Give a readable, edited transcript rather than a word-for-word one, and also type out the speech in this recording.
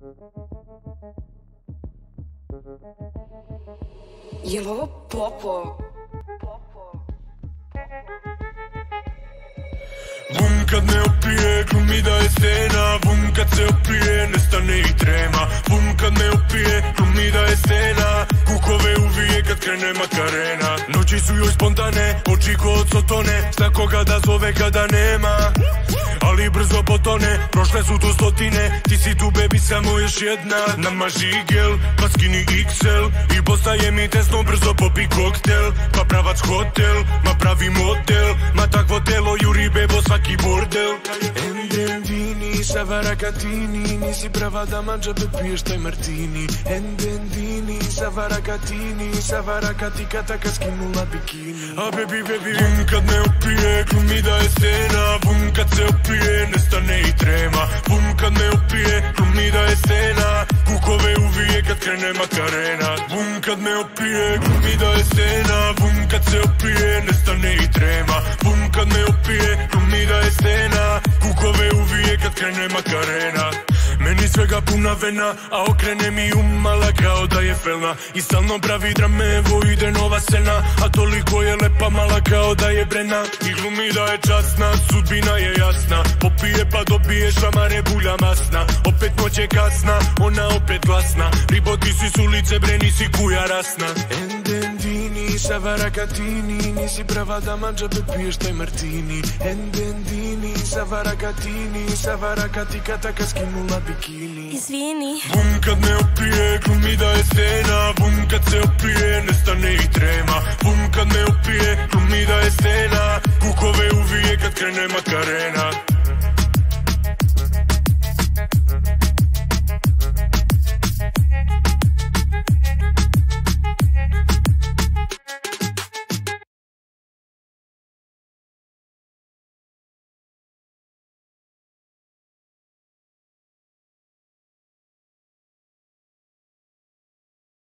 Jel ovo Popov? Bum kad me opije, glumi da je scena. Bum kad se opije, nestane i trema. Bum kad me opije, glumi da je scena. Kukove uvije kad krene Makarena. Noći su joj spontane, oči ko od Sotone. Zna koga da zove kada nema, ali brzo potone. Prošle su tu stotine, ti si tu baby samo još jedna. Namaži gel, pa skini XL i postaje mi tesno, brzo popi koktel. Pa pravac hotel, ma pravi motel. Ma takvo telo juri bebo svaki bordel. Endendini, Savarakatini, nisi prava dama, džabe piješ taj martini. Endendini, Savarakatini, Savarakatika taka skinula bikini. A baby, bum kad me opije, glumi da je scena. Bum kad se opije, nestane i trema. Bum kad me opije, glumi da je scena. Kukove uvije kad krene Makarena. Bum kad me opije, glumi da je scena. Bum kad se opije, nestane i trema. Bum kad me opije, glumi da je scena. Kukove uvije kad krene Makarena. Meni svega puna vena, a okrene mi umala kao da je felna. I stalno pravi drame, evo ide nova scena. A toliko je lepa, mala kao da je Brena. I glumi da je časna, sudbina je jasna. Popije pa dobije šamare, bulja masna. Opet noć je kasna, ona opet glasna. Ribo ti si s ulice, bre nisi kuja rasna. Endendini, Savarakatini, nisi prava dama, džabe piješ taj martini. Endendini, Savarakatini, Savarakatika taka skinula bikini. Izvini. Bum kad me opije, glumi da je scena. Bum kad se opije, nestane i trema. Bum kad me opije, glumi da je scena. Kukove uvije kad krene Makarena.